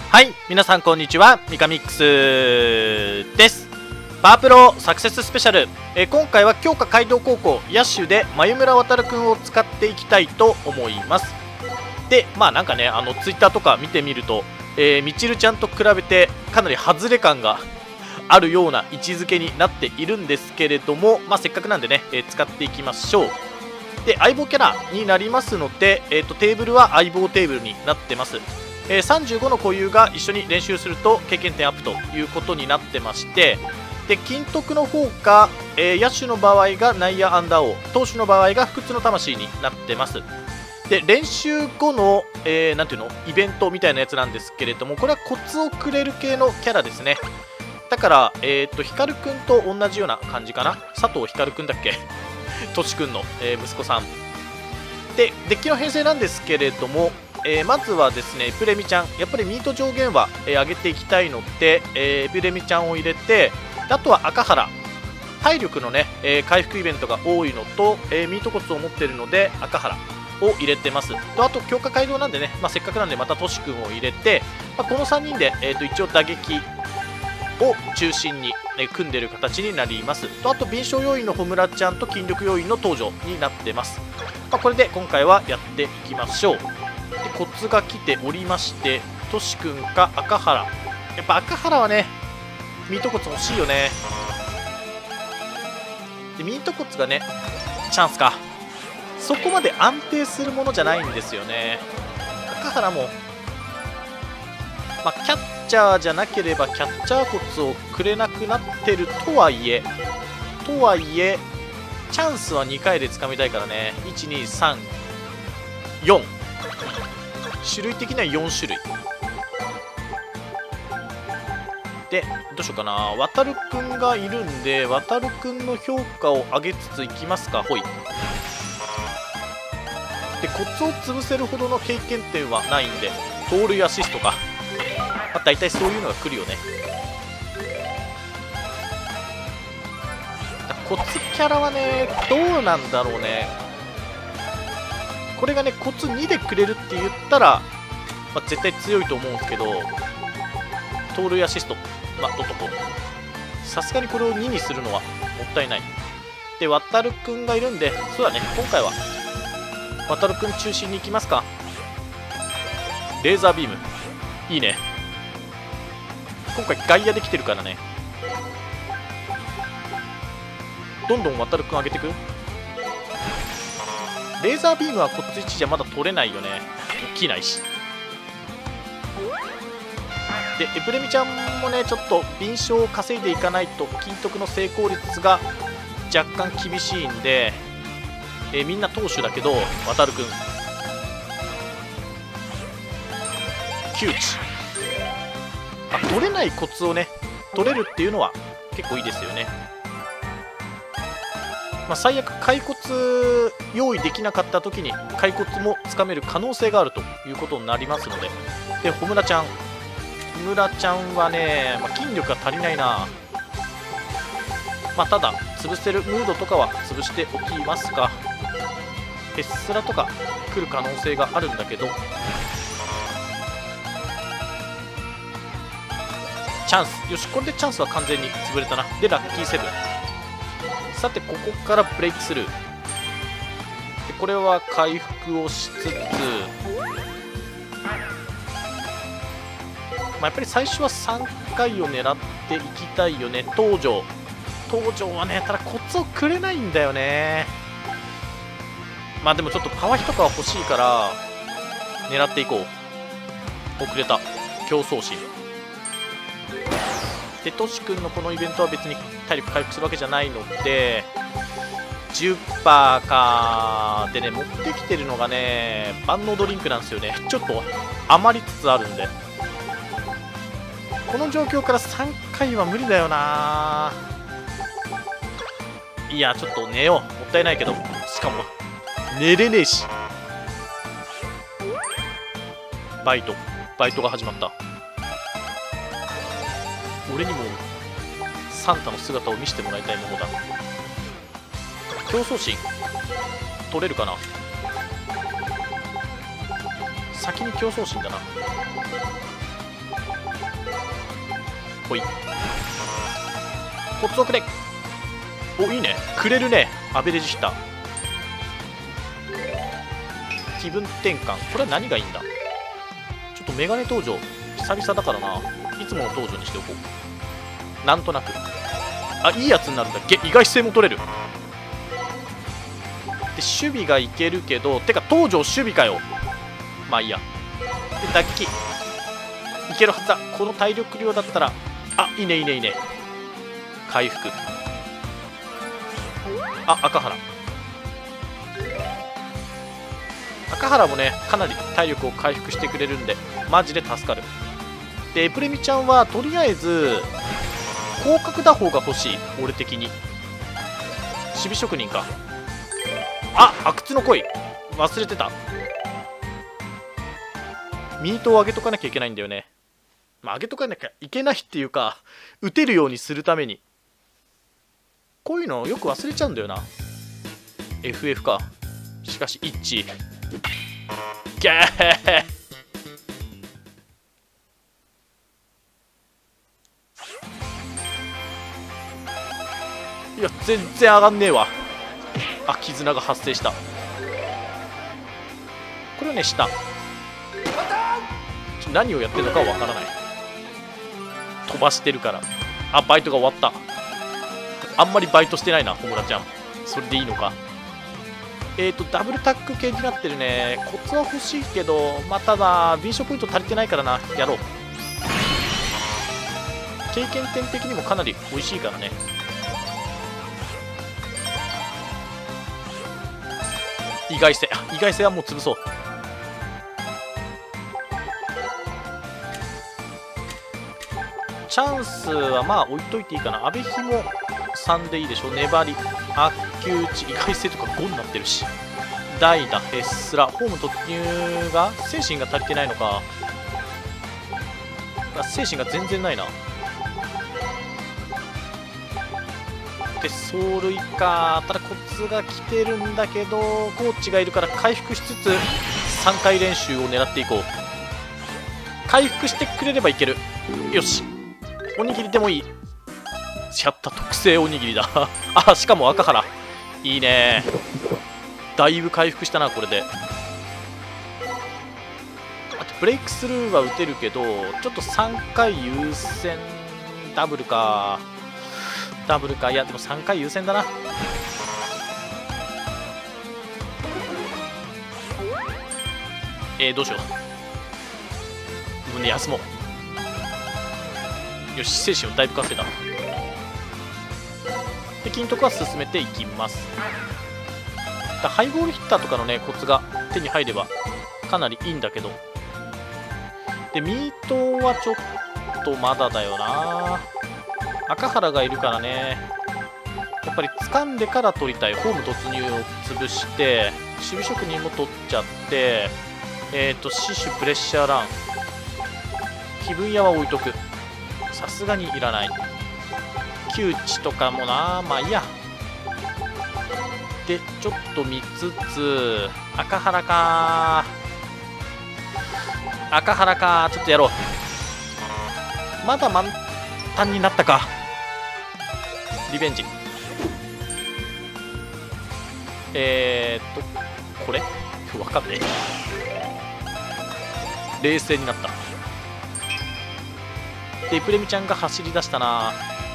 はい、皆さんこんにちは、ミカミックスです。パワープロサクセススペシャル、今回は強化街道高校野手で眉村航くんを使っていきたいと思います。で、なんかね、ツイッターとか見てみると、みちるちゃんと比べてかなり外れ感があるような位置づけになっているんですけれども、せっかくなんでね、使っていきましょう。で、相棒キャラになりますので、テーブルは相棒テーブルになってます。35の固有が一緒に練習すると経験点アップということになってまして、で金徳の方が、野手の場合が内野アンダー王、投手の場合が不屈の魂になってます。で練習後の、なんていうのイベントみたいなやつなんですけれども、これはコツをくれる系のキャラですね。だから光くんと同じような感じかな。佐藤光くんだっけとしくんの、息子さんで、デッキの編成なんですけれども、まずはですね、エプレミちゃん、やっぱりミート上限は、上げていきたいので、エプレミちゃんを入れて、あとは赤原、体力のね、回復イベントが多いのと、ミート骨を持っているので赤原を入れてます。とあと強化街道なんでね、せっかくなんでまたトシ君を入れて、この3人で、一応打撃を中心に、組んでいる形になります。とあと敏捷要員の穂村ちゃんと筋力要員の登場になってます。これで今回はやっていきましょう。でコツが来ておりまして、トシ君か赤原、やっぱ赤原はねミート骨欲しいよね。でミート骨がねチャンスか、そこまで安定するものじゃないんですよね。赤原もキャッチャーじゃなければキャッチャー骨をくれなくなってるとはいえチャンスは2回で掴みたいからね。1234種類的には4種類で、どうしようかな。渡るくんがいるんで、渡るくんの評価を上げつついきますか。ほいで、コツを潰せるほどの経験点はないんで、盗塁アシストか、大体そういうのが来るよね。コツキャラはねどうなんだろうね。これがねコツ2でくれるって言ったら、絶対強いと思うんですけど、盗塁アシスト取っとこう。さすがにこれを2にするのはもったいない。で渡るくんがいるんで、そうだね、今回は渡るくん中心に行きますか。レーザービームいいね。今回外野できてるからね、どんどん渡るくん上げていく。レーザービームはこっち1じゃまだ取れないよね、起きないし。でエプレミちゃんもねちょっと敏捷を稼いでいかないと金徳の成功率が若干厳しいんで、みんな投手だけど渡るくん窮地、取れないコツをね取れるっていうのは結構いいですよね。最悪骸骨用意できなかった時に骸骨もつかめる可能性があるということになりますので。で穂村ちゃんはね、筋力が足りないな。ただ潰せるムードとかは潰しておきますか。ヘッスラとか来る可能性があるんだけど、チャンス、よし、これでチャンスは完全に潰れたな。でラッキーセブン。さてここからブレイクスルーで、これは回復をしつつ、やっぱり最初は3回を狙っていきたいよね。東條はねただコツをくれないんだよね。でもちょっとパワーヒとかは欲しいから狙っていこう。遅れた競争心で、トシ君のこのイベントは別に体力回復するわけじゃないので 10% かでね、持ってきてるのがね万能ドリンクなんですよね。ちょっと余りつつあるんで、この状況から3回は無理だよな。いやちょっと寝よう、もったいないけど、しかも寝れねえし。バイトが始まった。俺にもサンタの姿を見せてもらいたいものだ。競争心取れるかな。先に競争心だな。 ほい。コツをくれ。お、いいね、くれるね。アベレージヒッター、気分転換。これは何がいいんだ。ちょっとメガネ登場久々だからな、いつもの登場にしておこう。なんとなく、あ、いいやつになるんだ。意外性も取れる。で守備がいけるけど、てか登場守備かよ。まあいいや。で打撃いけるはずだ。この体力量だったら、あ、いいねいいねいいね。回復、あ、赤原。赤原もね、かなり体力を回復してくれるんでマジで助かる。でエプレミちゃんはとりあえず広角打法が欲しい。俺的に守備職人か。あ、阿久津の恋忘れてた。ミートを上げとかなきゃいけないんだよね。まあ、上げとかなきゃいけないっていうか、打てるようにするために。こういうのよく忘れちゃうんだよな。 FF か。しかしイッチギャー。いや全然上がんねえわ。あ、絆が発生した。これをね、下何をやってるのかわからない。飛ばしてるから。あ、バイトが終わった。あんまりバイトしてないな、小村ちゃん。それでいいのか。ダブルタック系になってるね。コツは欲しいけど、まあ、ただ、敏捷ポイント足りてないからな。やろう。経験点的にもかなり美味しいからね。意外性。意外性はもう潰そう。チャンスはまあ置いといていいかな。阿部ひも3でいいでしょ。粘り、悪球打ち、意外性とか5になってるし。代打、ヘッスラ、ホーム突入が精神が足りてないのか。精神が全然ないな。で、走塁か。ただコツが来てるんだけど、コーチがいるから回復しつつ3回練習を狙っていこう。回復してくれればいける。よし、おにぎりでもいい。やった、特製おにぎりだ。あ、しかも赤原いいね。だいぶ回復したな、これで。あとブレイクスルーは打てるけど、ちょっと3回優先。ダブルか。ダブルか。いやでも3回優先だな。どうしよう。胸休もう。よし、精神をだいぶ稼いだ。で、金徳は進めていきます。ハイボールヒッターとかのね、コツが手に入ればかなりいいんだけど。で、ミートはちょっとまだだよな。赤原がいるからね。やっぱり掴んでから取りたい。ホーム突入を潰して、守備職人も取っちゃって、死守プレッシャーラン。気分屋は置いとく。さすがにいらない。窮地とかもな。まあいいや。で、ちょっと見つつ、赤原か。赤原か。ちょっとやろう。まだ満タンになったか。リベンジ。これわかんねえ。冷静になった。で、イプレミちゃんが走り出したな。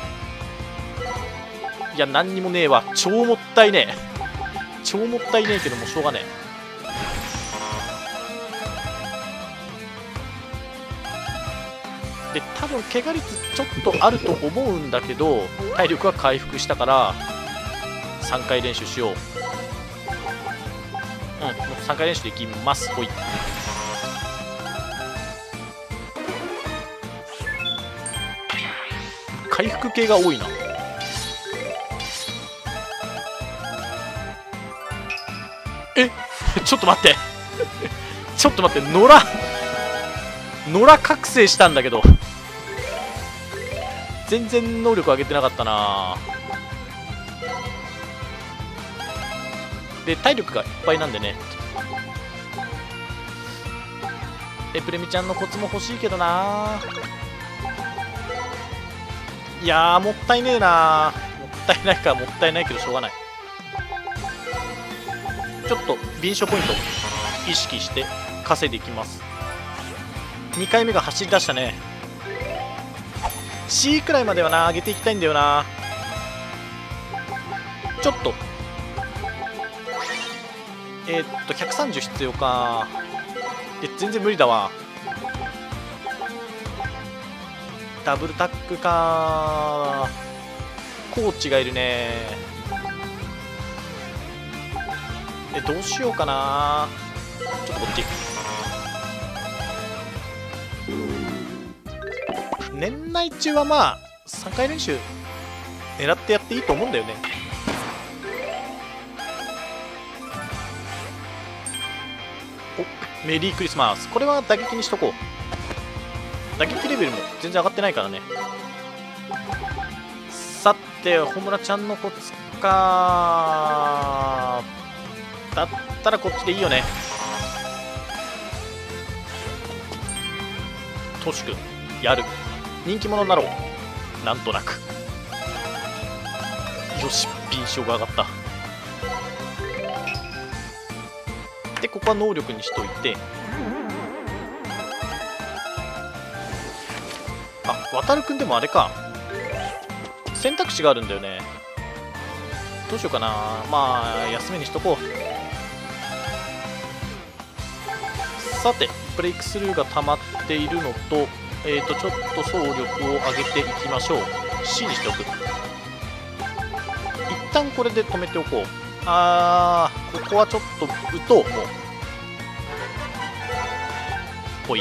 いや、何にもねえわ。超もったいねえ。超もったいねえけどもしょうがねえ。で、多分怪我率ちょっとあると思うんだけど、体力は回復したから3回練習しよう。もう3回練習でいきます。ほい。回復系が多いな。ちょっと待ってちょっと待って。野良覚醒したんだけど全然能力上げてなかったな。で、体力がいっぱいなんでね。プレミちゃんのコツも欲しいけどな。 いやーもったいねえなー。もったいないか、もったいないけどしょうがない。ちょっと敏捷ポイント意識して稼いでいきます。2回目が走り出したね。 C くらいまではな上げていきたいんだよな。ちょっと130必要か。全然無理だわ。ダブルタックか。コーチがいるね。どうしようかな。ちょっとこっち。年内中はまあ3回練習狙ってやっていいと思うんだよね。お、メリークリスマス。これは打撃にしとこう。打撃レベルも全然上がってないからね。さて、ホムラちゃんのコツか。だったらこっちでいいよね。トシ君やる。人気者になろう。なんとなく。よし、敏捷が上がった。でここは能力にしといて、あ、渡るくんでもあれか、選択肢があるんだよね。どうしようかな。まあ休みにしとこう。さて、ブレイクスルーが溜まっているのと、ちょっと走力を上げていきましょう。 C にしておく。一旦これで止めておこう。ここはちょっと打とう。もうほい。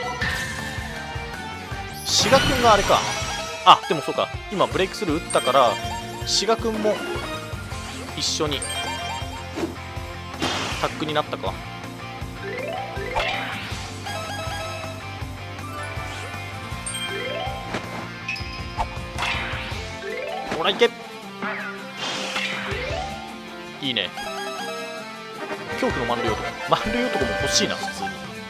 志賀君があれか。あ、でもそうか、今ブレイクスルー打ったから志賀君も一緒にタックになったか。ほらいけ。いいね。恐怖の満塁男。満塁男も欲しいな。普通に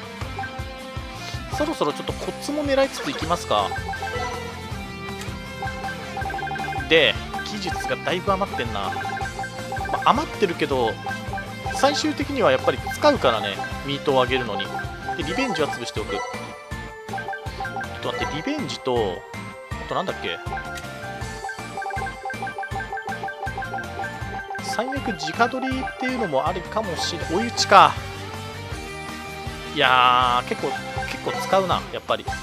そろそろちょっとコツも狙いつついきますか。で技術がだいぶ余ってんな。余ってるけど最終的にはやっぱり使うからね、ミートを上げるのに。でリベンジは潰しておく。ちょっと待って、リベンジとあとなんだっけ、最悪直取りっていうのもありかもしれない。追い打ちか。いやー結構使うなやっぱり。こ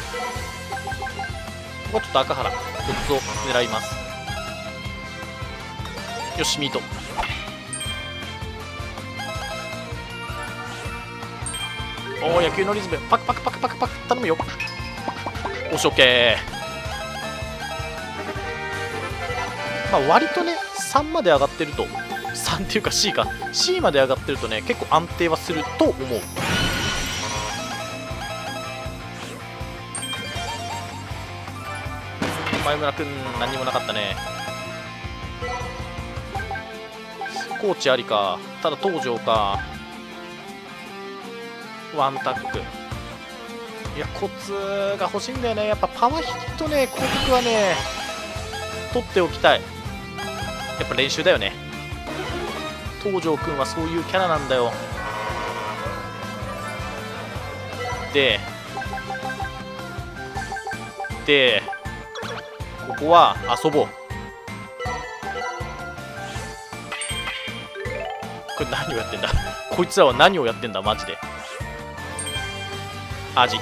こはちょっと赤原コツを狙います。よし、ミート。おお、野球のリズムパクパクパクパクパク頼むよ。おしオッケー。まあ割とね3まで上がってると、3っていうか C か、 C まで上がってるとね結構安定はすると思う。前村君何にもなかったね。コーチありか。ただ東條か。ワンタック。いやコツが欲しいんだよね。やっぱパワーヒットね、攻撃はね取っておきたい。やっぱ練習だよね。東條君はそういうキャラなんだよ。でここは遊ぼう。これ何をやってんだこいつらは何をやってんだマジで。味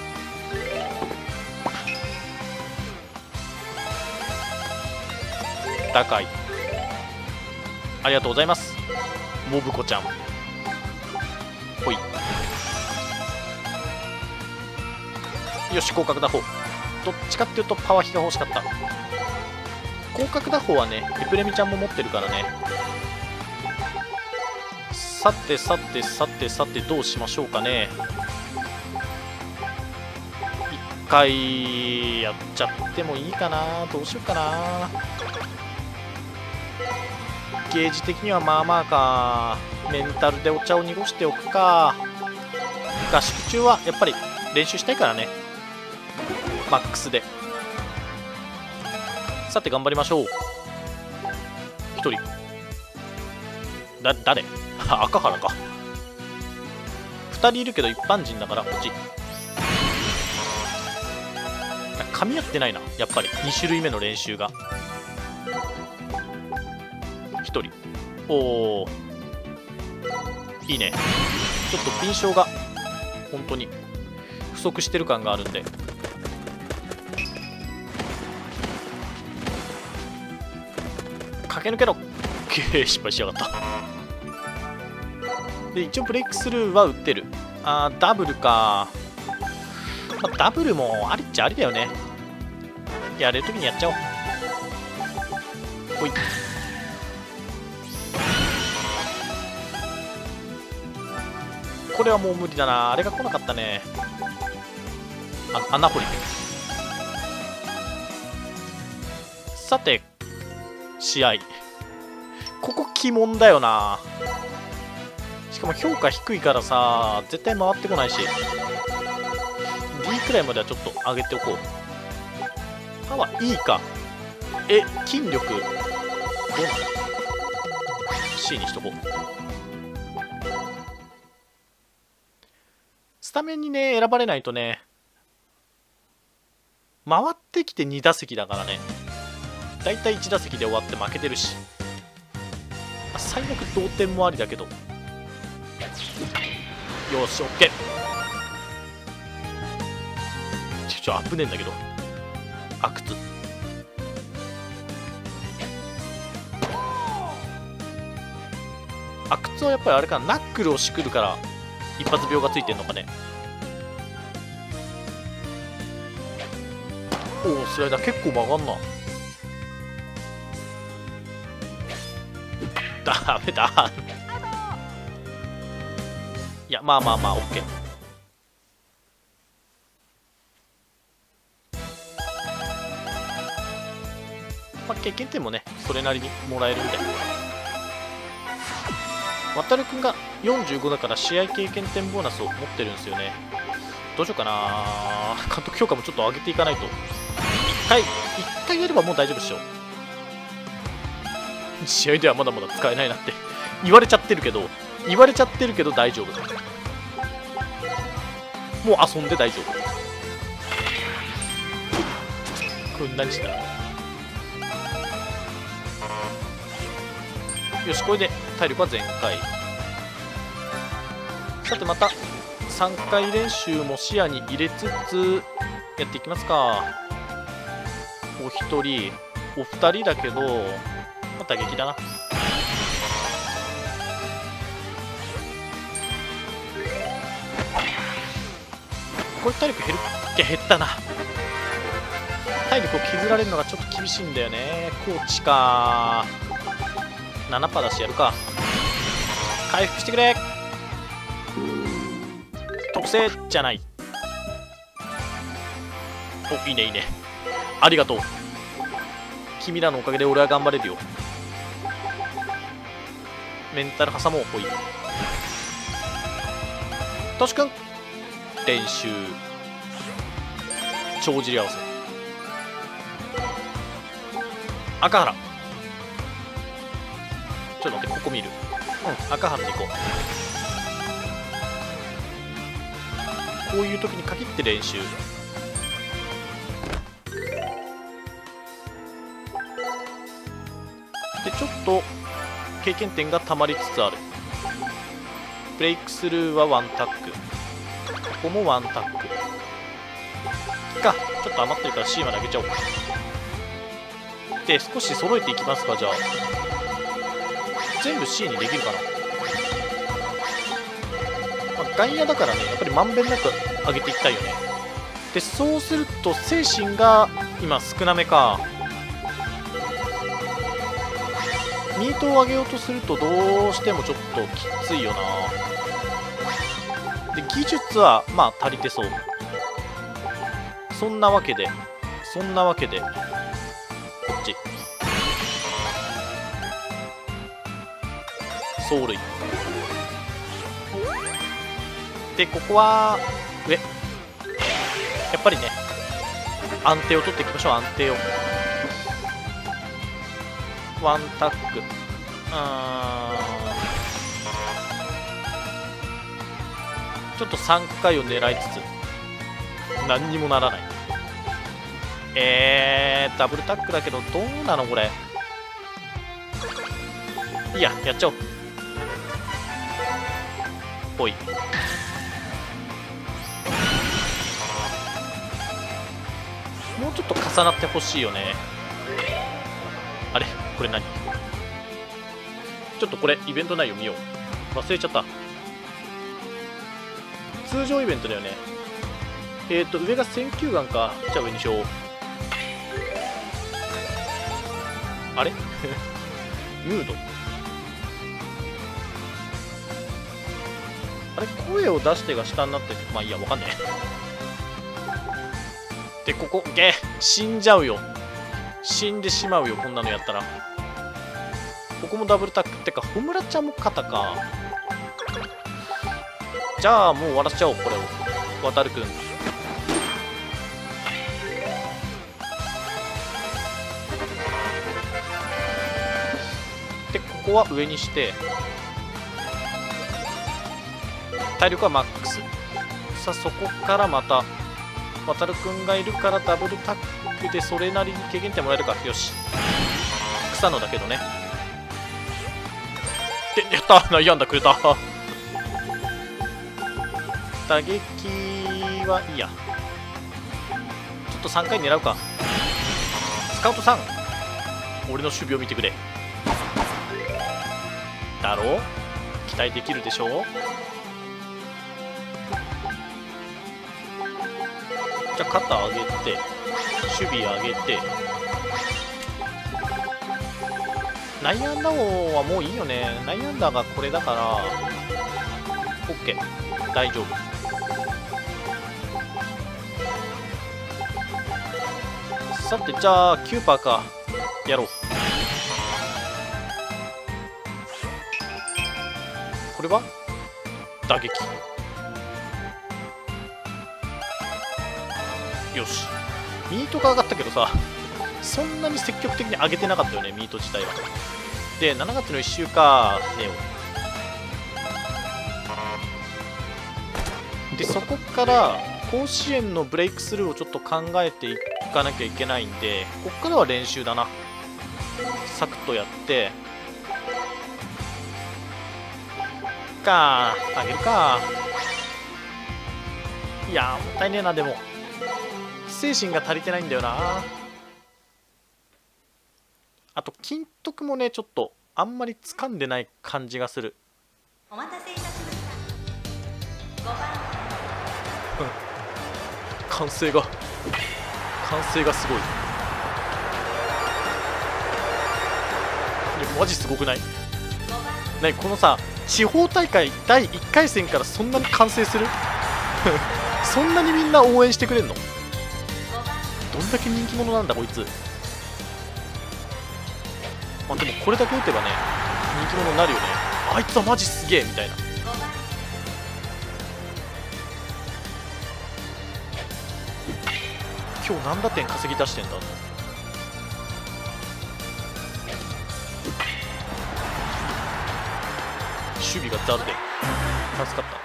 高い。ありがとうございます、モブコちゃん。ほい。よし、広角打法。どっちかっていうとパワー比が欲しかった。広角打法はねエプレミちゃんも持ってるからね。さてさてさてさてどうしましょうかね。一回やっちゃってもいいかな。どうしようかな。ゲージ的にはまあまあか。メンタルでお茶を濁しておくか。合宿中はやっぱり練習したいからね、マックスで。 さて頑張りましょう。1人誰赤原か。2人いるけど一般人だからこっち。噛み合ってないな、やっぱり2種類目の練習が。1人。おお、いいね。ちょっと敏捷が本当に不足してる感があるんで、駆け抜けろ。失敗しやがった。で一応ブレイクスルーは打ってる。ダブルか。ダブルもありっちゃありだよね。やれるときにやっちゃおう。ほい。これはもう無理だな。あれが来なかったね。穴掘り。さて試合、ここ鬼門だよな。しかも評価低いからさ、絶対回ってこないし、 D くらいまではちょっと上げておこう。パワーいいか。筋力どうなの？ C にしとこう。スタメンにね選ばれないとね、回ってきて2打席だからね、だいたい1打席で終わって負けてるし、最悪同点もありだけど、よし OK。 危ねえんだけど、阿久津はやっぱりあれかな、ナックルをしくるから一発病がついてんのかね。おお、スライダー結構曲がんな。ダメだ。いや、まあ OK。経験点もねそれなりにもらえるんで、渡るくんが45だから試合経験点ボーナスを持ってるんですよね。どうしようかな。監督評価もちょっと上げていかないと。1回やればもう大丈夫でしょ。試合ではまだまだ使えないなって言われちゃってるけど大丈夫。もう遊んで大丈夫。これ何した。よし、これで体力は全開。さてまた3回練習も視野に入れつつやっていきますか。お一人お二人だけど、また撃だな。これ体力減ったな。体力を削られるのがちょっと厳しいんだよね。コーチか。7% だしやるか。回復してくれ。特性じゃない。お、いいねいいね、ありがとう。君らのおかげで俺は頑張れるよ。メンタル挟もう。ほい。トシ君練習帳尻合わせ。赤原、ちょっと待って、ここ見る。赤原で行こう。こういう時に限って練習。でちょっと経験点がたまりつつある。ブレイクスルーはワンタック、ここもワンタックか。ちょっと余ってるから C まで上げちゃおう。で少し揃えていきますか。じゃあ全部 C にできるかな。外野だからね、やっぱりまんべんなく上げていきたいよね。でそうすると精神が今少なめか。ミートを上げようとするとどうしてもちょっときついよな。で技術はまあ足りてそう。そんなわけでこっち走塁で、ここは上。やっぱりね安定を取っていきましょう。安定を。 ワンタック、ちょっと3回を狙いつつ何にもならない。ダブルタックだけどどうなのこれ。いいや、やっちゃおう。ぽい。もうちょっと重なってほしいよね。あれこれ何。ちょっとこれイベント内容見よう。忘れちゃった。通常イベントだよね。上が選球眼か。じゃあ上にしよう。あれムード。あれ声を出してが下になって、まあいいや、わかんねえ。で、ここ、死んじゃうよ。死んでしまうよ、こんなのやったら。ここもダブルタック。ってか、ホムラちゃんも肩か。じゃあ、もう終わらせちゃおう、これを。渡るくん。で、ここは上にして、体力はマックス。さあ、そこからまた、渡るくんがいるからダブルタックでそれなりに軽減点もらえるか。よし。草野だけどね。で、やった内野安打くれた打撃はいいや。ちょっと3回狙うか。スカウトさん、俺の守備を見てくれ。だろう、期待できるでしょう。じゃあ肩上げて守備上げて、内野安打王はもういいよね。内野安打がこれだから OK、 大丈夫。さて、じゃあキューパーか。やろう。これは打撃。よし。ミートが上がったけどさ、そんなに積極的に上げてなかったよね、ミート自体は。で、7月の1週か、ネオ。で、そこから甲子園のブレイクスルーをちょっと考えていかなきゃいけないんで、ここからは練習だな。サクッとやってか、あげるか。いやー、もったいねえな。でも精神が足りてないんだよな。あと金徳もね、ちょっとあんまり掴んでない感じがする。お待たせいたしました。5番歓声がすごい。マジすごくない？ね、このさ、地方大会第1回戦からそんなに歓声するそんなにみんな応援してくれんの？どんだけ人気者なんだこいつ。まあ、でもこれだけ打てばね、人気者になるよね。あいつはマジすげえみたいな。今日何打点稼ぎ出してんだ。守備がザルで助かった。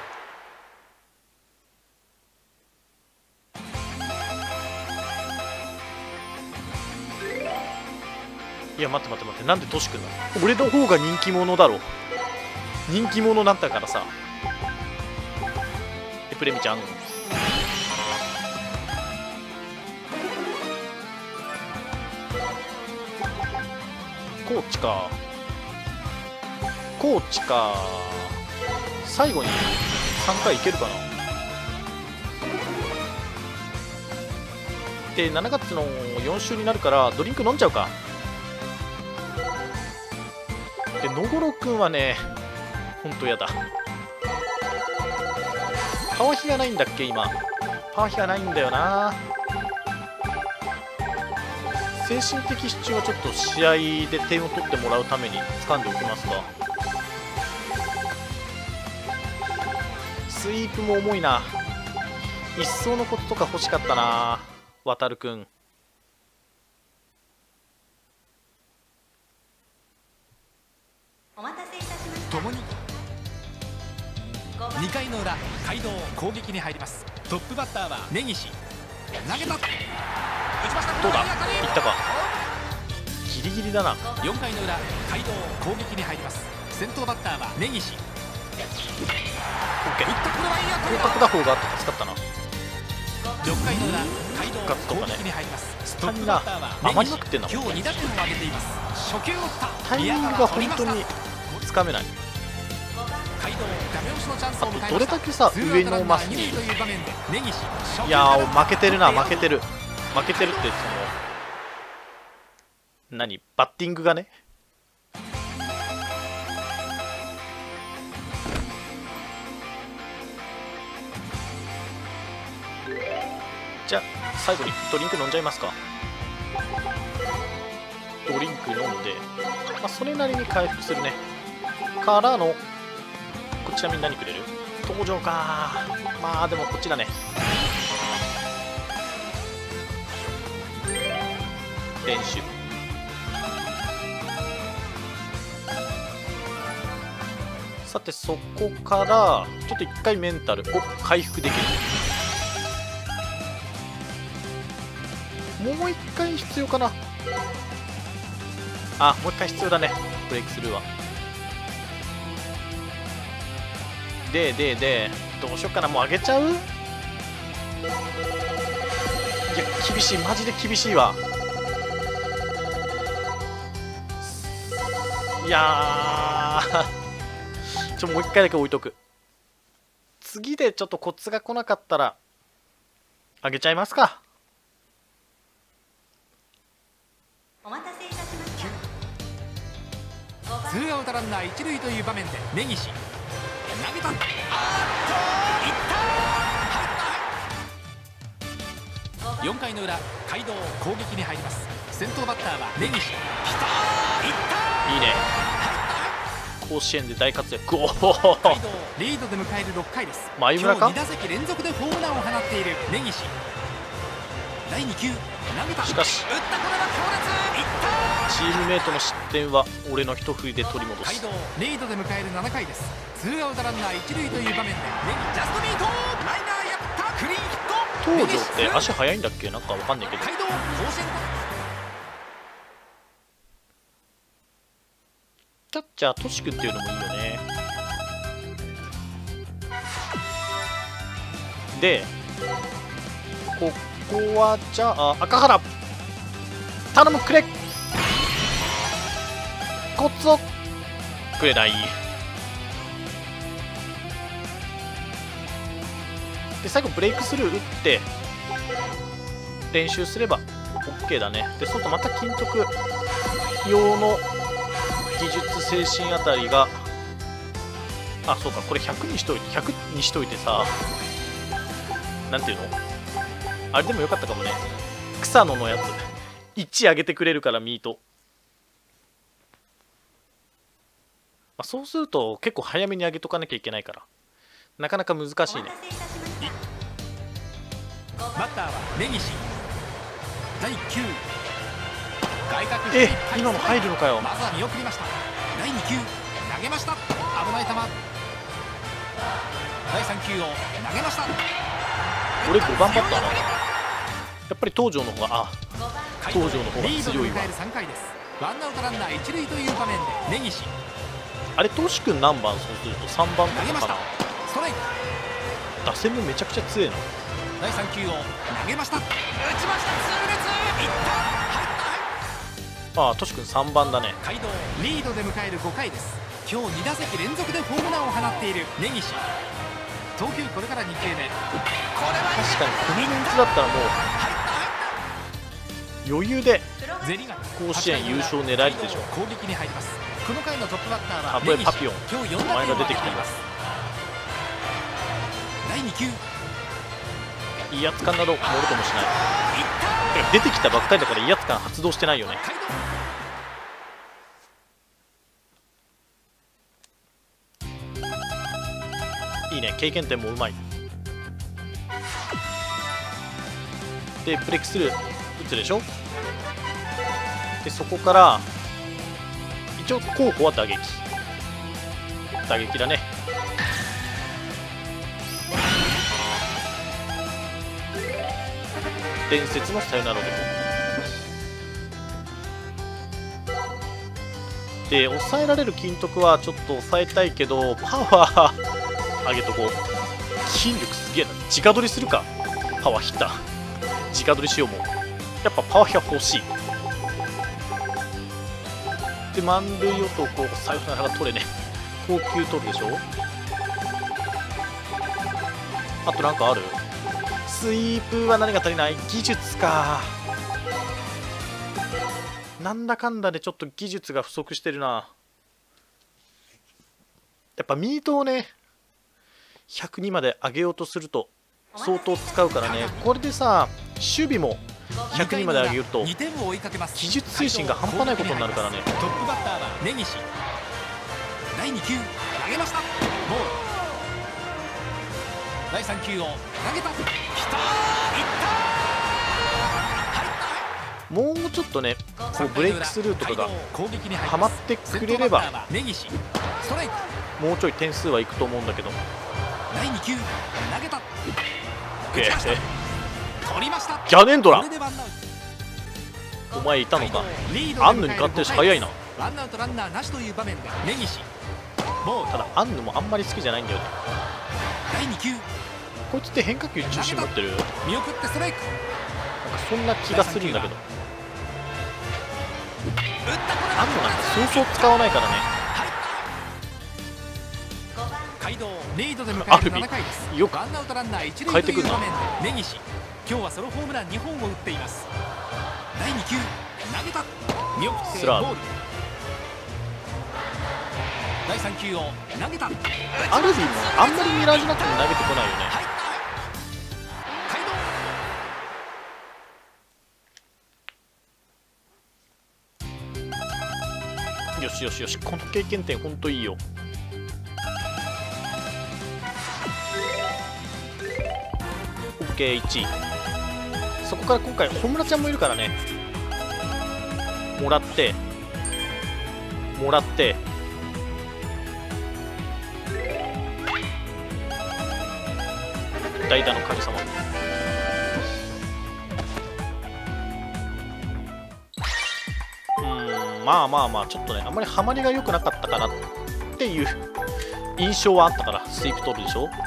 いや、待って、なんでトシ君なの？俺の方が人気者だろ。人気者なんだからさ。プレミちゃん、コーチか。最後に3回いけるかな。で、7月の4週になるからドリンク飲んじゃうか。で、野頃くんはね、ほんとやだ。パワー比がないんだっけ今。パワー比がないんだよな。精神的支柱はちょっと試合で点を取ってもらうために掴んでおきますか。スイープも重いな。一層のこととか欲しかったな、渡るくん。 共に。2回の裏、街道攻撃に入ります。トップバッターは根岸。投げた、打ちました。 どうだ、いったか、ギリギリだな。 4回の裏、街道攻撃に入ります。先頭バッターは根岸。 オッケー、広角打法があって助かったな。 6回の裏、街道攻撃に入ります。 スタミナ余りまくってんだもん。 今日2打点を挙げています。初球を打った。 タイミングが本当につかめない。 街道ダメ押しのチャンスを迎えました。 どれだけさ上のマスに、いや負けてるな、負けてるってその何、バッティングがね。じゃあ最後にドリンク飲んじゃいますか。ドリンク飲んで、まあ、それなりに回復するね。からのこちらに何くれる？登場か。まあでもこっちだね。練習。さてそこからちょっと一回メンタルを回復できる。もう一回必要かな。あ、もう一回必要だね、ブレイクスルーは。でどうしよっかな。もう上げちゃう？いや厳しい、マジで厳しいわ。いやーもう一回だけ置いとく。次でちょっとコツが来なかったら上げちゃいますか。 お待たせいたしました。 ツーアウトランナー一塁という場面で根岸投げた。いった。4回の裏、街道攻撃に入ります。先頭バッターは根岸。きたー、いったー、 いいね。甲子園で大活躍。おお、 街道リードで迎える6回です。 前村か。 今日2打席連続でホームランを放っている根岸。第2球投げた。 しかし打った、これは強烈。いったー。 チームメートの失点は俺の一振りで取り戻す。 街道リードで迎える7回です。ツーアウトランナー一塁という場面で根岸ジャストミート、ライナーやった、クリーンヒット。 東條って足速いんだっけ、なんかわかんないけど。 街道甲子園キャッチャートシ君っていうのもいいよね。でここはじゃあ赤原頼む、くれ、コツをくれない。で最後ブレイクスルー打って練習すれば OK だね。でそうするとまた金徳用の技術精神あたりが、あ、そうか、これ100にしといてさ、なんていうの、あれでもよかったかもね。草野のやつ1上げてくれるからミート、まあ、そうすると結構早めに上げとかなきゃいけないからなかなか難しいね。 バッターは根岸。第9外角、 今の入るのかよ。 まずは見送りました。第2球投げました。危ない球。第3球を投げました。 俺5番バッターなんだ。やっぱり東條の方が、東條の方が強いわ。 3回です。ワンアウトランナー一塁という場面で根岸。 あれ、トシ君何番？そうすると3番とかかな。 ストライク。 打線もめちゃくちゃ強いの。 第3球を投げました。打ちました。痛烈。いった。 ああ、トシ君3番だね。 街道リードで迎える5回です。今日2打席連続でホームランを放っている根岸。投球これから2球目。これは確かにこのメンツだったらもう余裕で甲子園優勝狙えるでしょ。 攻撃に入ります。この回のトップバッターはたとえパピオン、 今日4 お前打点をが出てきても挙げています。第2球威圧感などもろともしない。出てきたばっかりだから威圧感発動してないよね。いいね、経験点もうまい。でブレイクスルー打つでしょ。でそこから一応候補は打撃打撃だね。伝説のサヨナラ男で、抑えられる金徳はちょっと抑えたいけど、パワー上げとこう。筋力すげえな。直取りするか。パワーヒッター直取りしよう。もうやっぱパワーヒッター欲しい。で満塁男サヨナラが取れね。高級取るでしょ。あとなんかある？スイープは何が足りない？技術か。なんだかんだでちょっと技術が不足してるな。やっぱミートをね102まで上げようとすると相当使うからね。これでさ守備も102まで上げると技術推進が半端ないことになるからね。 トップバッターは根岸。第2球投げました。ボール。第3球を投げた。きたー、いったー。 もうちょっとねこうブレイクスルーとかがはまってくれればもうちょい点数はいくと思うんだけど。 第2球投げた。 取りました。 ギャネンドラお前いたのか。アンヌに勝ってるし早いな。 ワンアウトランナーなしという場面で根岸。 ただアンヌもあんまり好きじゃないんだよね。 第2球こいつって変化球中心持ってる。 見送ってストライク。 なんかそんな気がするんだけど。アンヌなんかそうそう使わないからね。 街道リードで迎える7回です。 よくワンアウトランナー一塁変えてくるな。 という場面で根岸。今日はソロホームラン2本を打っています。第2球投げた。見送ってボール。第3球を投げた。 アルビーもあんまりミラージュなくても投げてこないよね。よしよしよし、この経験点ほんといいよ。OK1 位。そこから今回ホムラちゃんもいるからね。もらってもらって代打の神様。まあまあまあちょっとねあんまりハマりが良くなかったかなっていう印象はあったから。スイープ取るでしょ。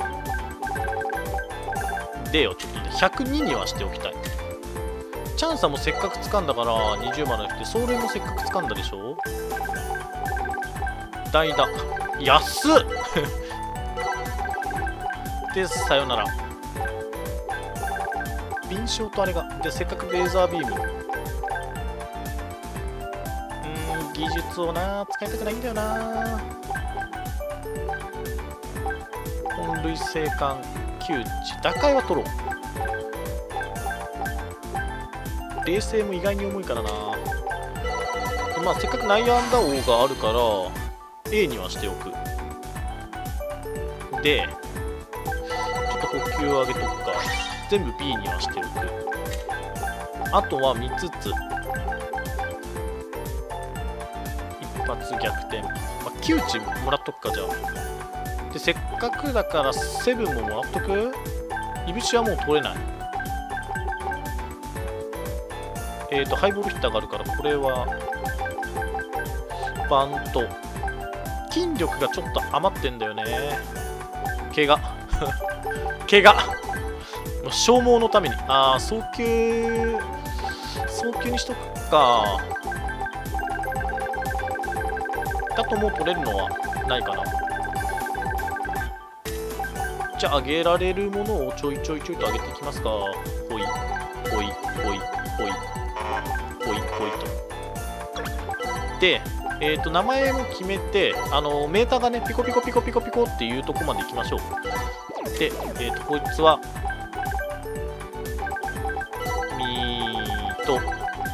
でよちょっとね102にはしておきたい。チャンさんもせっかく掴んだから20まで来て、走塁もせっかく掴んだでしょ。代打安っでさよなら。敏捷とあれがで、せっかくレーザービーム技術をな使いたくないんだよな。本塁生還窮地打開は取ろう。冷静も意外に重いからな。まあせっかく内野安打王があるから A にはしておく。でちょっと補給を上げとくか。全部 B にはしておく。あとは3つ一発逆転、まあ、窮地もらっとくか。じゃあでせっかくだからセブンももらっとく。いぶしはもう取れない。ハイボールヒッターがあるからこれはバント。筋力がちょっと余ってんだよね。怪我怪我消耗のために送球にしとくか。だともう取れるのはないかな。じゃあ上げられるものをちょいと上げていきますか。ほいほいほいほいほいほいと。で名前も決めてメーターがねピコピコピコピコピコっていうとこまでいきましょう。でこいつはミート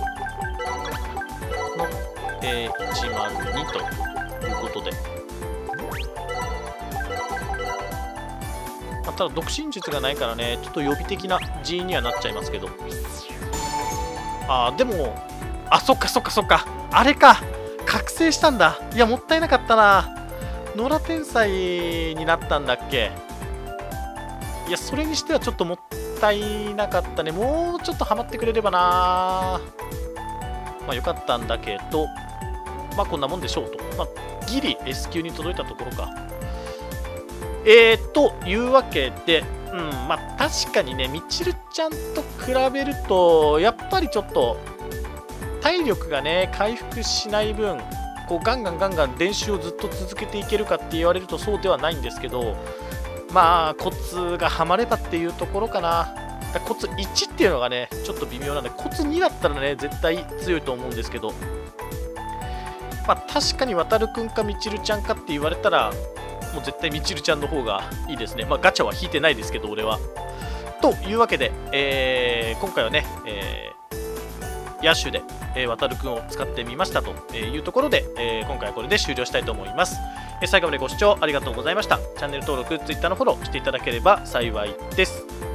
の、102ということで、ただ独身術がないからねちょっと予備的な人員にはなっちゃいますけど。でもそっかあれか覚醒したんだ。いやもったいなかったな。 野良天才になったんだっけ。いや、それにしてはちょっともったいなかったね。もうちょっとハマってくれればな。まあよかったんだけど、まあこんなもんでしょうと。まあギリ S 級に届いたところか。というわけで、まあ確かにね、みちるちゃんと比べると、やっぱりちょっと体力がね、回復しない分、こうガンガン練習をずっと続けていけるかって言われるとそうではないんですけど、まあコツがはまればっていうところかな。コツ1っていうのがね、ちょっと微妙なんで、コツ2だったらね、絶対強いと思うんですけど、まあ確かに渡るくんかみちるちゃんかって言われたら、もう絶対みちるちゃんの方がいいですね。まあガチャは引いてないですけど、俺は。というわけで、今回はね、野手で、渡るくんを使ってみましたというところで、今回はこれで終了したいと思います。最後までご視聴ありがとうございました。チャンネル登録、Twitter のフォローしていただければ幸いです。